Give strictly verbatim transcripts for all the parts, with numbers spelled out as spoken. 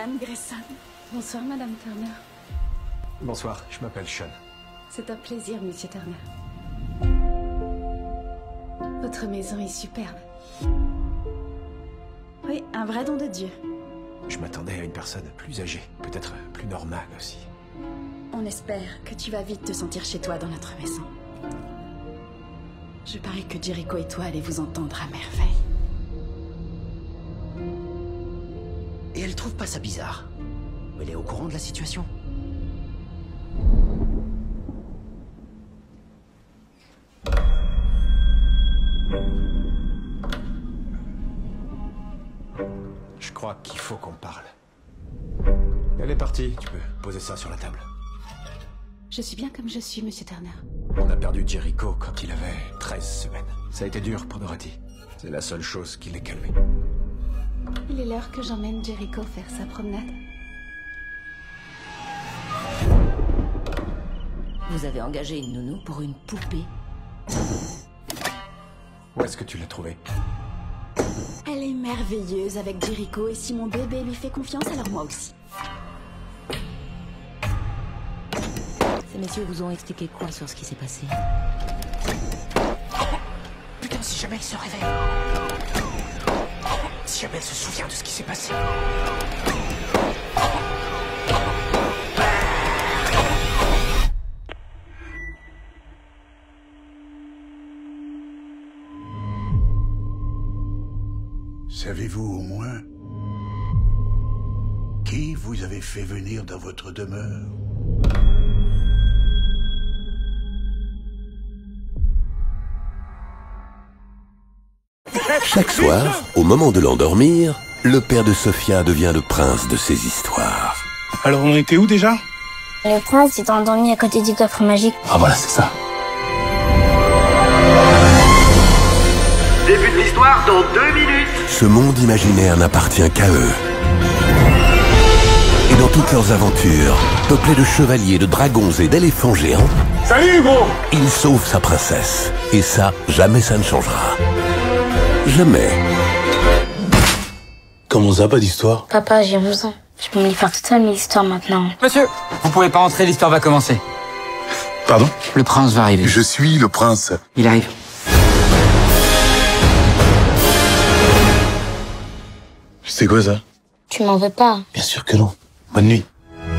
Ryan Grayson. Bonsoir, Madame Turner. Bonsoir, je m'appelle Sean. C'est un plaisir, Monsieur Turner. Votre maison est superbe. Oui, un vrai don de Dieu. Je m'attendais à une personne plus âgée, peut-être plus normale aussi. On espère que tu vas vite te sentir chez toi dans notre maison. Je parie que Jericho et toi allez vous entendre à merveille. Et elle trouve pas ça bizarre. Elle est au courant de la situation. Je crois qu'il faut qu'on parle. Elle est partie, tu peux poser ça sur la table. Je suis bien comme je suis, Monsieur Turner. On a perdu Jericho quand il avait treize semaines. Ça a été dur pour Dorothy. C'est la seule chose qui l'ait calmé. Il est l'heure que j'emmène Jericho faire sa promenade. Vous avez engagé une nounou pour une poupée. Où est-ce que tu l'as trouvée? Elle est merveilleuse avec Jericho et si mon bébé lui fait confiance, alors moi aussi. Ces messieurs vous ont expliqué quoi sur ce qui s'est passé? Putain, si jamais elle se réveille. Si jamais elle se souvient de ce qui s'est passé. Savez-vous au moins qui vous avez fait venir dans votre demeure? Chaque soir, au moment de l'endormir, le père de Sophia devient le prince de ses histoires. Alors on était où déjà? Le prince est endormi à côté du coffre magique. Ah voilà, c'est ça. Début de l'histoire dans deux minutes. Ce monde imaginaire n'appartient qu'à eux. Et dans toutes leurs aventures, peuplées de chevaliers, de dragons et d'éléphants géants, Salut Hugo! il sauve sa princesse. Et ça, jamais ça ne changera. Jamais. Comment ça, pas d'histoire? Papa, j'ai onze ans. Je peux me les faire toute seule, mes histoires, maintenant. Monsieur, vous pouvez pas entrer, l'histoire va commencer. Pardon? Le prince va arriver. Je suis le prince. Il arrive. C'est quoi ça? Tu m'en veux pas? Bien sûr que non. Bonne nuit.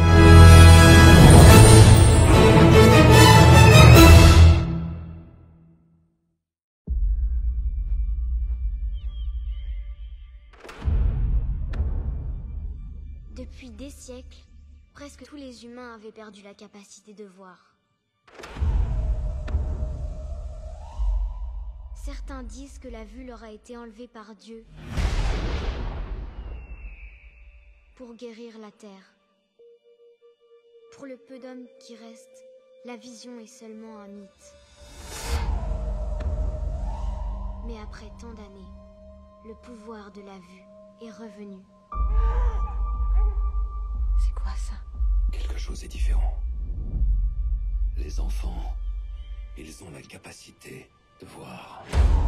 Depuis des siècles, presque tous les humains avaient perdu la capacité de voir. Certains disent que la vue leur a été enlevée par Dieu pour guérir la terre. Pour le peu d'hommes qui restent, la vision est seulement un mythe. Mais après tant d'années, le pouvoir de la vue est revenu. C'est quoi ça? Quelque chose est différent. Les enfants, ils ont la capacité de voir.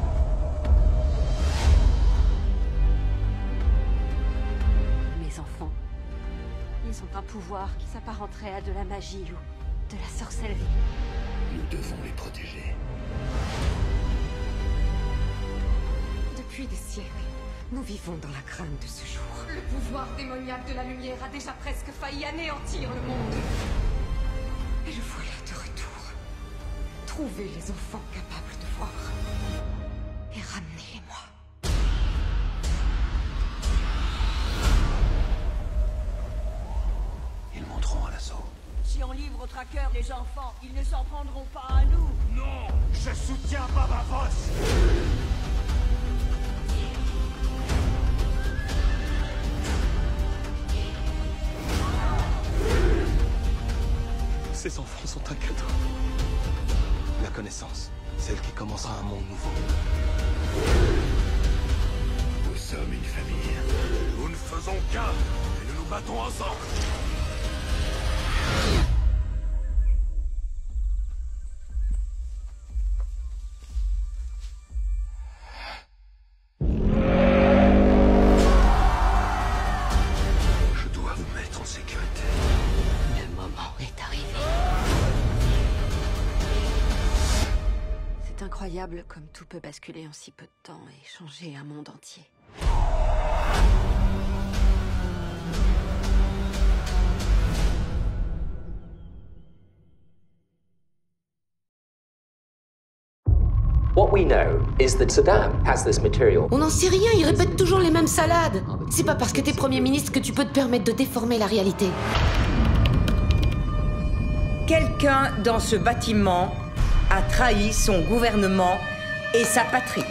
Mes enfants, ils ont un pouvoir qui s'apparenterait à de la magie ou de la sorcellerie. Nous devons les protéger. Depuis des siècles, nous vivons dans la crainte de ce jour. Le pouvoir démoniaque de la lumière a déjà presque failli anéantir le monde. Et le voilà de retour. Trouvez les enfants capables de voir. Et ramenez-les-moi. Ils monteront à l'assaut. Si on livre au tracker les enfants, ils ne s'en prendront pas à nous. Non, je soutiens pas ma bosse. Ces enfants sont un cadeau. La connaissance, celle qui commencera un monde nouveau. Nous sommes une famille. Nous ne faisons qu'un et nous nous battons ensemble. Je dois incroyable comme tout peut basculer en si peu de temps et changer un monde entier. What we know is that Saddam has this material. On n'en sait rien, il répète toujours les mêmes salades. C'est pas parce que t'es Premier ministre que tu peux te permettre de déformer la réalité. Quelqu'un dans ce bâtiment a trahi son gouvernement et sa patrie.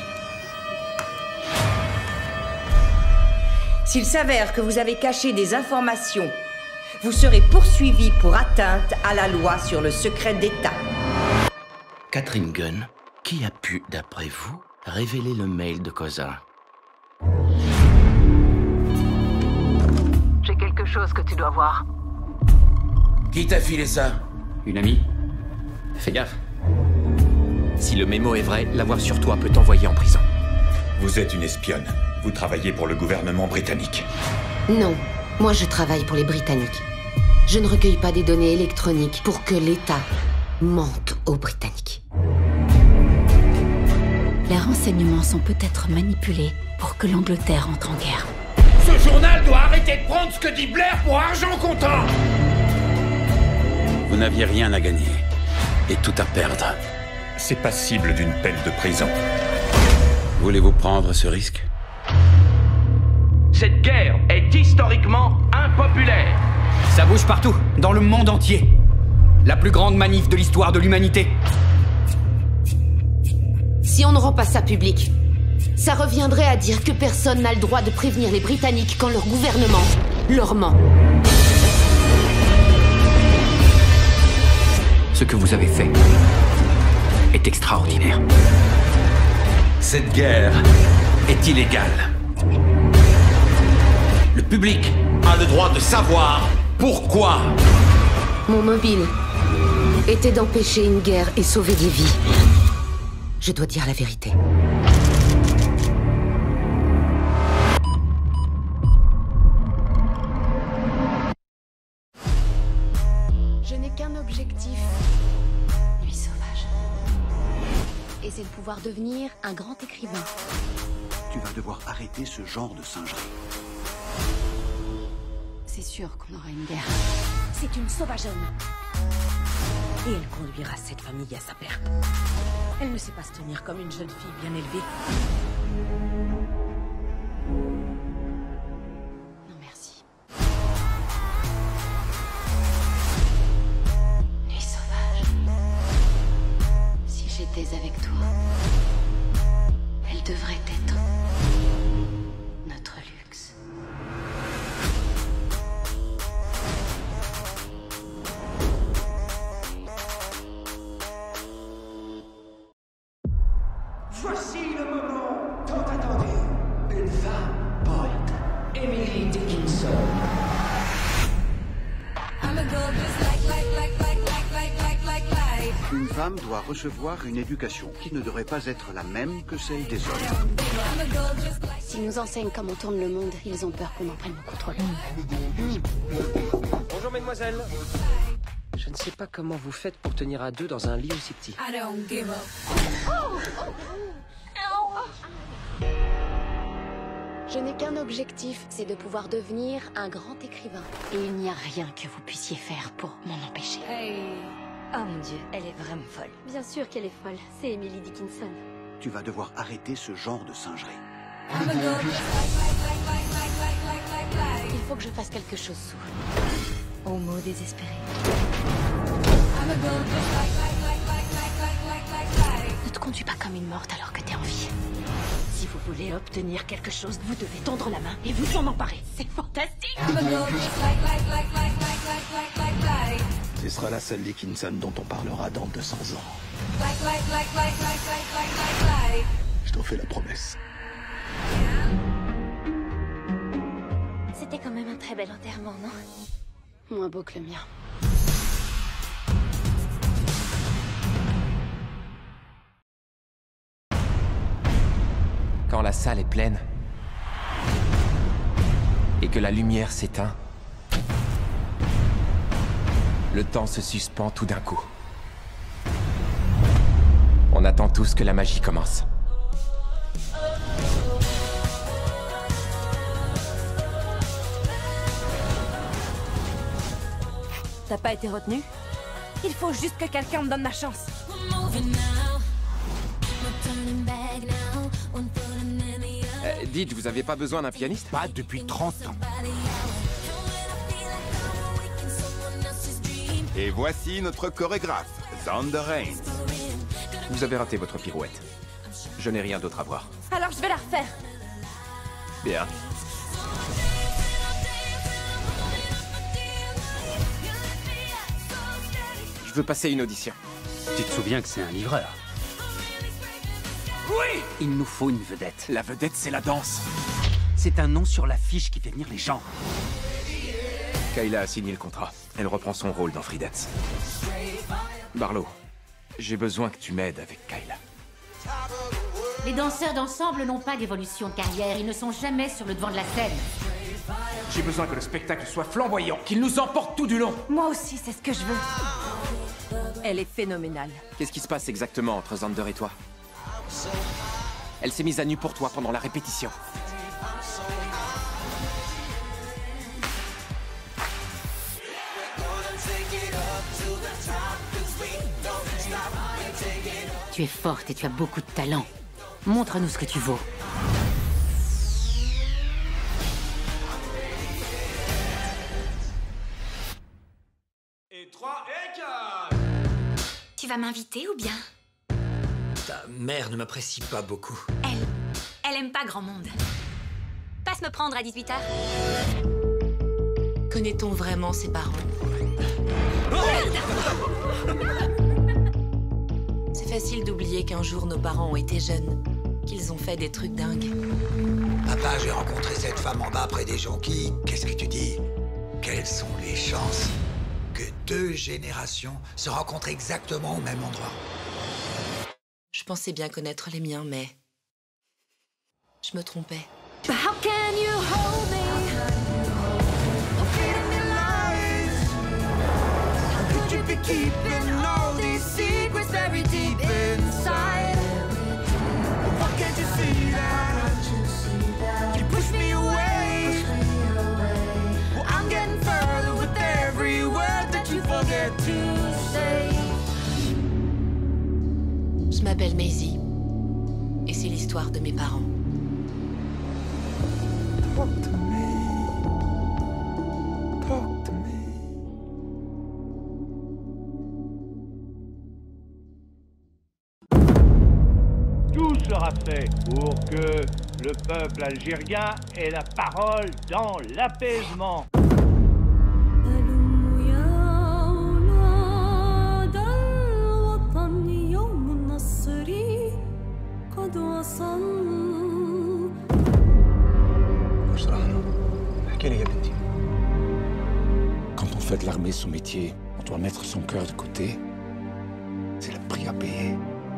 S'il s'avère que vous avez caché des informations, vous serez poursuivi pour atteinte à la loi sur le secret d'État. Catherine Gunn, qui a pu, d'après vous, révéler le mail de Cosa? J'ai quelque chose que tu dois voir. Qui t'a filé ça? Une amie. Fais gaffe. Si le mémo est vrai, l'avoir sur toi peut t'envoyer en prison. Vous êtes une espionne. Vous travaillez pour le gouvernement britannique. Non, moi je travaille pour les Britanniques. Je ne recueille pas des données électroniques pour que l'État mente aux Britanniques. Les renseignements sont peut-être manipulés pour que l'Angleterre entre en guerre. Ce journal doit arrêter de prendre ce que dit Blair pour argent comptant. Vous n'aviez rien à gagner et tout à perdre. C'est passible d'une peine de prison. Voulez-vous prendre ce risque? Cette guerre est historiquement impopulaire. Ça bouge partout, dans le monde entier. La plus grande manif de l'histoire de l'humanité. Si on ne rend pas ça public, ça reviendrait à dire que personne n'a le droit de prévenir les Britanniques quand leur gouvernement leur ment. Ce que vous avez fait est extraordinaire. Cette guerre est illégale. Le public a le droit de savoir pourquoi. Mon mobile était d'empêcher une guerre et sauver des vies. Je dois dire la vérité. Je n'ai qu'un objectif. Nuit sauvage. Et c'est de pouvoir devenir un grand écrivain. Tu vas devoir arrêter ce genre de singerie. C'est sûr qu'on aura une guerre. C'est une sauvageonne. Et elle conduira cette famille à sa perte. Elle ne sait pas se tenir comme une jeune fille bien élevée. Non, merci. Nuit sauvage. Si j'étais avec toi, elle devrait être notre luxe. Voici le moment tant attendu. Une femme poète, Emily Dickinson. Une femme doit recevoir une éducation qui ne devrait pas être la même que celle des hommes. S'ils nous enseignent comment on tourne le monde, ils ont peur qu'on en prenne le contrôle. Bonjour mesdemoiselles. Je ne sais pas comment vous faites pour tenir à deux dans un lit aussi petit. Je n'ai qu'un objectif, c'est de pouvoir devenir un grand écrivain. Et il n'y a rien que vous puissiez faire pour m'en empêcher. Oh mon Dieu, elle est vraiment folle. Bien sûr qu'elle est folle, c'est Emily Dickinson. Tu vas devoir arrêter ce genre de singerie. Il faut que je fasse quelque chose, Sue. Homo désespéré. Ne te conduis pas comme une morte alors que t'es en vie. Si vous voulez obtenir quelque chose, vous devez tendre la main et vous en emparer. C'est fantastique. Ce sera la seule Dickinson dont on parlera dans deux cents ans. Je t'en fais la promesse. C'était quand même un très bel enterrement, non? Moins beau que le mien. Quand la salle est pleine et que la lumière s'éteint, le temps se suspend tout d'un coup. On attend tous que la magie commence. T'as pas été retenu? Il faut juste que quelqu'un me donne ma chance. Euh, dites, vous avez pas besoin d'un pianiste? Pas depuis trente ans. Et voici notre chorégraphe, Xander Rains. Vous avez raté votre pirouette. Je n'ai rien d'autre à voir. Alors je vais la refaire. Bien. Je veux passer une audition. Tu te souviens que c'est un livreur? Oui! Il nous faut une vedette. La vedette, c'est la danse. C'est un nom sur l'affiche qui fait venir les gens. Kayla a signé le contrat. Elle reprend son rôle dans Freedance. Barlow, j'ai besoin que tu m'aides avec Kayla. Les danseurs d'ensemble n'ont pas d'évolution de carrière. Ils ne sont jamais sur le devant de la scène. J'ai besoin que le spectacle soit flamboyant, qu'il nous emporte tout du long. Moi aussi, c'est ce que je veux. Elle est phénoménale. Qu'est-ce qui se passe exactement entre Xander et toi? Elle s'est mise à nu pour toi pendant la répétition. Tu es forte et tu as beaucoup de talent. Montre-nous ce que tu vaux. Et trois et quatre. Tu vas m'inviter ou bien? Ta mère ne m'apprécie pas beaucoup. Elle, elle aime pas grand monde. Passe me prendre à dix-huit heures. Connaît-on vraiment ses parents? C'est facile d'oublier qu'un jour nos parents ont été jeunes, qu'ils ont fait des trucs dingues. Papa, j'ai rencontré cette femme en bas près des jonquilles. Qu'est-ce que tu dis? Quelles sont les chances que deux générations se rencontrent exactement au même endroit? Je pensais bien connaître les miens, mais je me trompais. How can you hold me? Could you be keeping all these secrets very deep inside? Why can't you see that? You push me away. Well, I'm getting further with every word that you forget to say. Je m'appelle Maisie, et c'est l'histoire de mes parents. Talk to me. Talk to me. Tout sera fait pour que le peuple algérien ait la parole dans l'apaisement. Quand on fait de l'armée son métier, on doit mettre son cœur de côté. C'est le prix à payer.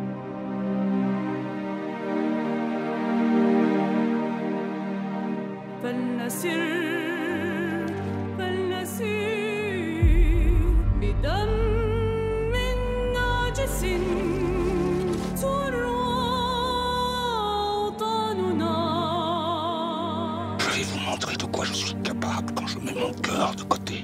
Je vais vous montrer de quoi je suis capable quand je mets mon cœur de côté.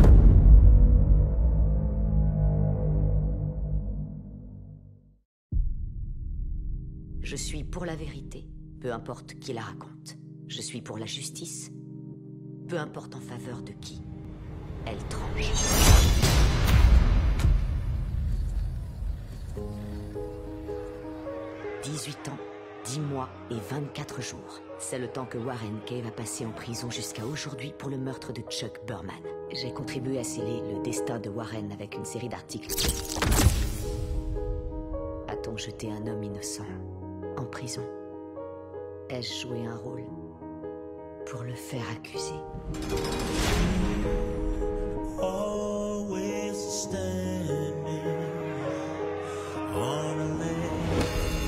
Je suis pour la vérité, peu importe qui la raconte. Je suis pour la justice, peu importe en faveur de qui elle tranche. dix-huit ans, dix mois et vingt-quatre jours. C'est le temps que Warren Cave a passé en prison jusqu'à aujourd'hui pour le meurtre de Chuck Burman. J'ai contribué à sceller le destin de Warren avec une série d'articles. A-t-on jeté un homme innocent en prison? Ai-je joué un rôle pour le faire accuser? Always standing on a ledge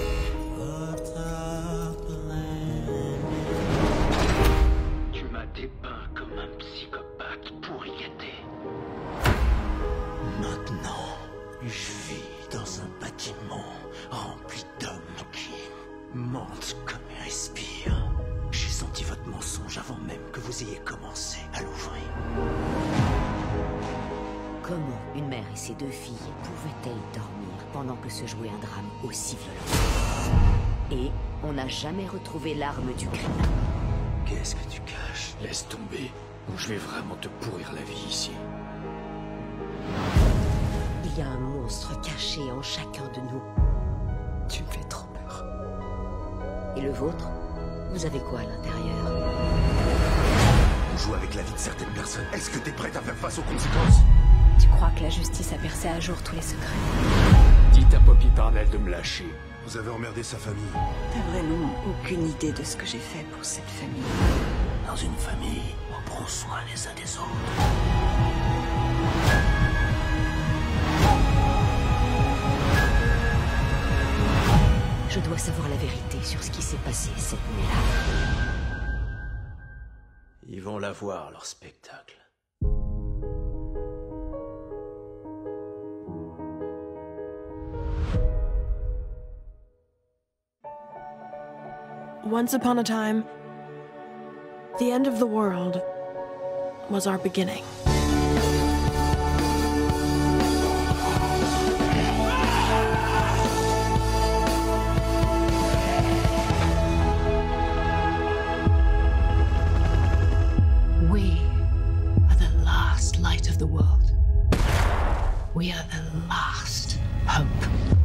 atop the land. Tu m'as dépeint comme un psychopathe pourri gâté. Maintenant, je vis dans un bâtiment rempli mère et ses deux filles pouvaient-elles dormir pendant que se jouait un drame aussi violent? Et on n'a jamais retrouvé l'arme du crime. Qu'est-ce que tu caches? Laisse tomber, ou je vais vraiment te pourrir la vie ici. Il y a un monstre caché en chacun de nous. Tu me fais trop peur. Et le vôtre? Vous avez quoi à l'intérieur? On joue avec la vie de certaines personnes. Est-ce que t'es prête à faire face aux conséquences? Tu crois que la justice a percé à jour tous les secrets? Dites à Poppy Parnell de me lâcher. Vous avez emmerdé sa famille. T'as vraiment aucune idée de ce que j'ai fait pour cette famille. Dans une famille, on prend soin les uns des autres. Je dois savoir la vérité sur ce qui s'est passé cette nuit-là. Ils vont la voir, leur spectacle. Once upon a time, the end of the world was our beginning. We are the last light of the world. We are the last hope.